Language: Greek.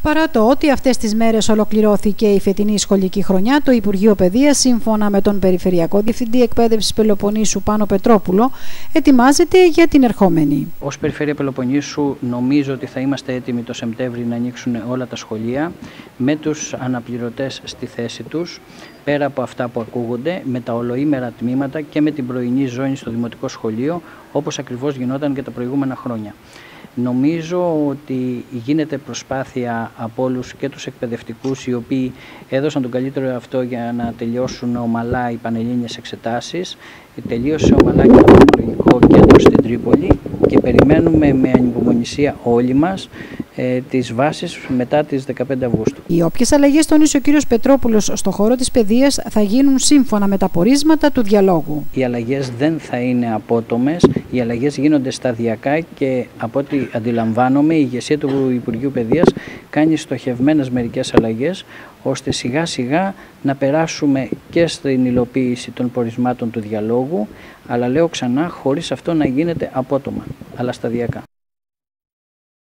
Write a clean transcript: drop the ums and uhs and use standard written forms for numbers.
Παρά το ότι αυτές τις μέρες ολοκληρώθηκε η φετινή σχολική χρονιά, το Υπουργείο Παιδείας, σύμφωνα με τον Περιφερειακό Διευθυντή Εκπαίδευσης Πελοποννήσου Πάνο Πετρόπουλο, ετοιμάζεται για την ερχόμενη. Ως Περιφέρεια Πελοποννήσου νομίζω ότι θα είμαστε έτοιμοι το Σεπτέμβρη να ανοίξουν όλα τα σχολεία με τους αναπληρωτές στη θέση τους, πέρα από αυτά που ακούγονται, με τα ολοήμερα τμήματα και με την πρωινή ζώνη στο Δημοτικό Σχολείο, όπως ακριβώς γινόταν και τα προηγούμενα χρόνια. Νομίζω ότι γίνεται προσπάθεια από όλους και τους εκπαιδευτικούς, οι οποίοι έδωσαν τον καλύτερο εαυτό για να τελειώσουν ομαλά οι πανελλήνιες εξετάσεις. Τελείωσε ομαλά και το τεχνολογικό κέντρο στην Τρίπολη και περιμένουμε με ανυπομονησία όλοι μας τις βάσεις μετά τις 15 Αυγούστου. Οι όποιες αλλαγές, τόνισε ο κ. Πετρόπουλος, στο χώρο της παιδείας θα γίνουν σύμφωνα με τα πορίσματα του διαλόγου. Οι αλλαγές δεν θα είναι απότομες, οι αλλαγές γίνονται σταδιακά και από ό,τι αντιλαμβάνομαι η ηγεσία του Υπουργείου Παιδείας κάνει στοχευμένες μερικές αλλαγές, ώστε σιγά σιγά να περάσουμε και στην υλοποίηση των πορισμάτων του διαλόγου, αλλά λέω ξανά χωρίς αυτό να γίνεται απότομα, αλλά σταδιακά.